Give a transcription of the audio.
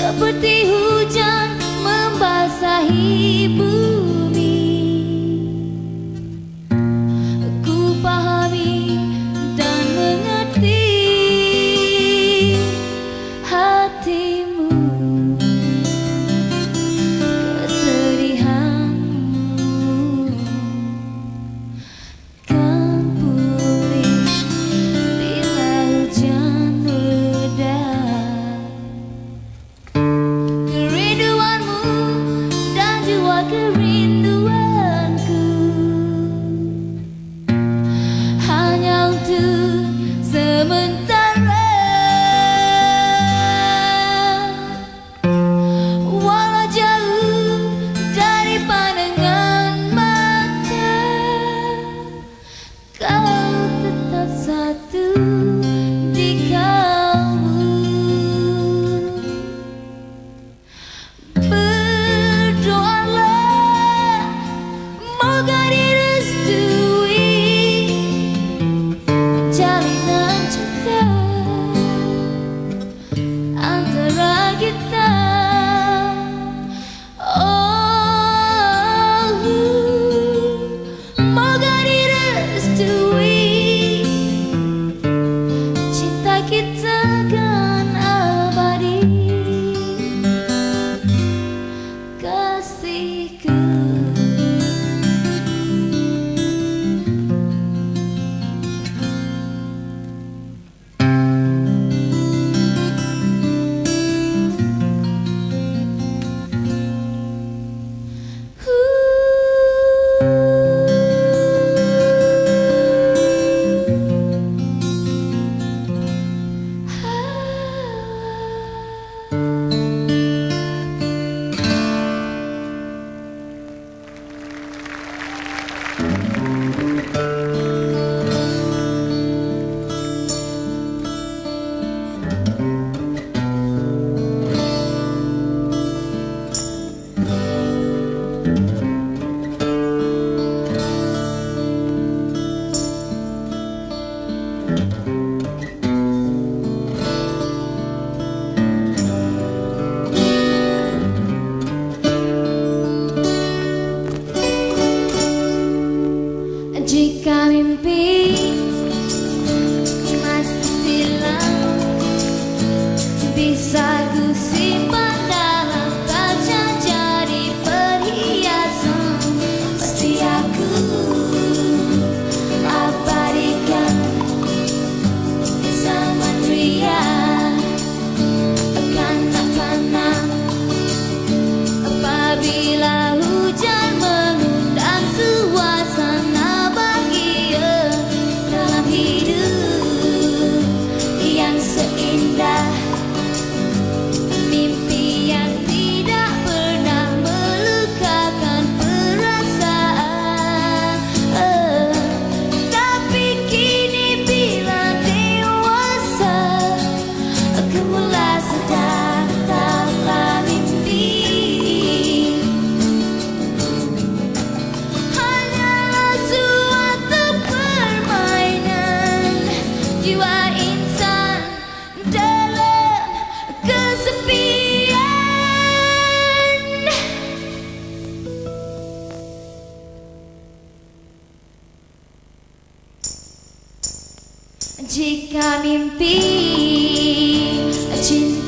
seperti hujan membasahi bumi. Ku pahami dan mengerti hatimu, kesedihanmu kan pulih bila hujan reda. Kerinduanmu dan jua kerinduanku hanya untuk sementara. Walau jauh dari pandangan mata, kau tetap satu di kalbu. Berdoalah moga direstui jalinan cinta antara kita. Oh, moga direstui cinta kita kan abadi. Kasihku, jika mimpi masih silam, bisa ku simpan dalam kaca jadi perhiasan. Pasti aku abadikan zaman ria kanak-kanak apabila hujan mengundang suasana bahagia dalam hidup yang seindah mimpi yang tidak pernah melukakan perasaan. Tapi kini bila dewasa, aku mulai sadar taklah mimpi hanyalah suatu permainan jiwa insan dalam kesepian. Jika mimpi cinta